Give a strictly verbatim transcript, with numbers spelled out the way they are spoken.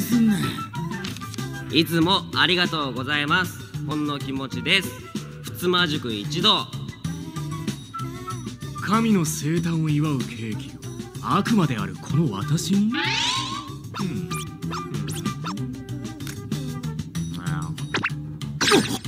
すんな。 いつもありがとうございます。ほんの気持ちです。ふつま塾一同。 神の生誕を祝うケーキを悪魔であるこの私に、うんうん、